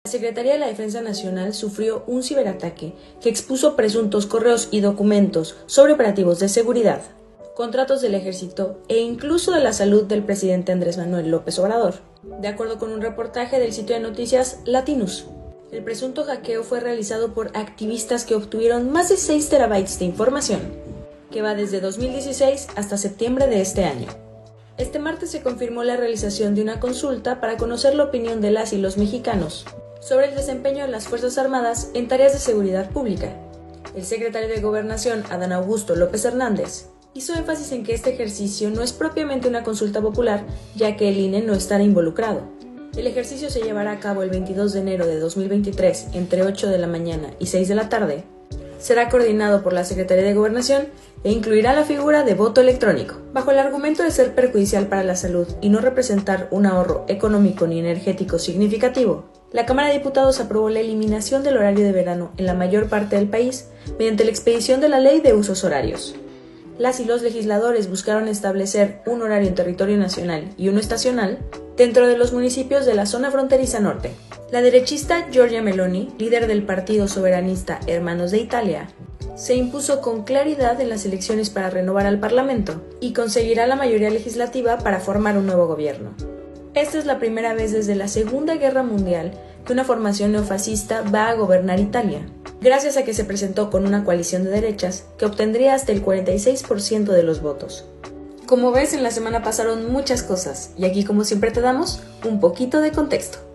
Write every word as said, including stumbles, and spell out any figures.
La Secretaría de la Defensa Nacional sufrió un ciberataque que expuso presuntos correos y documentos sobre operativos de seguridad, contratos del ejército e incluso de la salud del presidente Andrés Manuel López Obrador, de acuerdo con un reportaje del sitio de noticias Latinus. El presunto hackeo fue realizado por activistas que obtuvieron más de seis terabytes de información, que va desde dos mil dieciséis hasta septiembre de este año. Este martes se confirmó la realización de una consulta para conocer la opinión de las y los mexicanos sobre el desempeño de las Fuerzas Armadas en tareas de seguridad pública. El secretario de Gobernación, Adán Augusto López Hernández, hizo énfasis en que este ejercicio no es propiamente una consulta popular, ya que el I N E no estará involucrado. El ejercicio se llevará a cabo el veintidós de enero de dos mil veintitrés entre ocho de la mañana y seis de la tarde. Será coordinado por la Secretaría de Gobernación e incluirá la figura de voto electrónico. Bajo el argumento de ser perjudicial para la salud y no representar un ahorro económico ni energético significativo, la Cámara de Diputados aprobó la eliminación del horario de verano en la mayor parte del país mediante la expedición de la Ley de Usos Horarios. Las y los legisladores buscaron establecer un horario en territorio nacional y uno estacional dentro de los municipios de la zona fronteriza norte. La derechista Giorgia Meloni, líder del partido soberanista Hermanos de Italia, se impuso con claridad en las elecciones para renovar al Parlamento y conseguirá la mayoría legislativa para formar un nuevo gobierno. Esta es la primera vez desde la Segunda Guerra Mundial que una formación neofascista va a gobernar Italia, gracias a que se presentó con una coalición de derechas que obtendría hasta el cuarenta y seis por ciento de los votos. Como ves, en la semana pasaron muchas cosas, y aquí como siempre te damos un poquito de contexto.